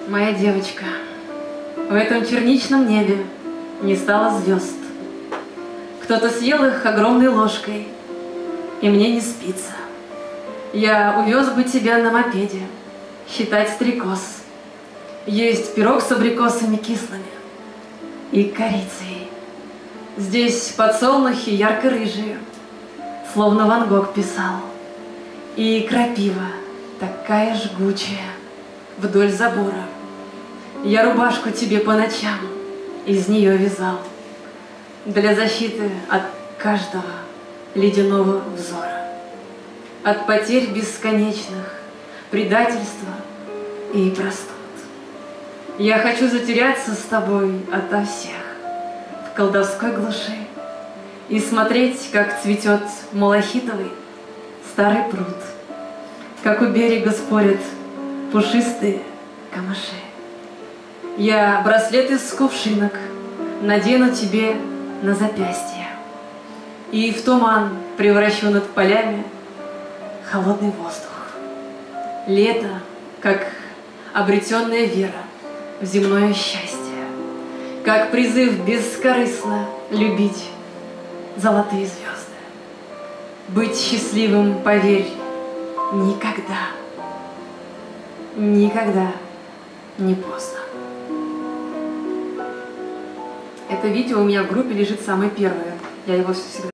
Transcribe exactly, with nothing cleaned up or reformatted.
Моя девочка, в этом черничном небе не стало звезд. Кто-то съел их огромной ложкой, и мне не спится. Я увез бы тебя на мопеде считать стрекоз, есть пирог с абрикосами кислыми и корицей. Здесь подсолнухи ярко-рыжие, словно Ван Гог писал, и крапива такая жгучая вдоль забора. Я рубашку тебе по ночам из нее вязал для защиты от каждого ледяного взора, от потерь бесконечных, предательства и простуд. Я хочу затеряться с тобой ото всех в колдовской глуши и смотреть, как цветет малахитовый старый пруд, как у берега спорят пушистые камыши. Я браслет из кувшинок надену тебе на запястье, и в туман превращу над полями холодный воздух. Лето, как обретенная вера в земное счастье, как призыв бескорыстно любить золотые звезды. Быть счастливым, поверь, никогда, никогда не поздно. Это видео у меня в группе лежит самое первое. Я его всегда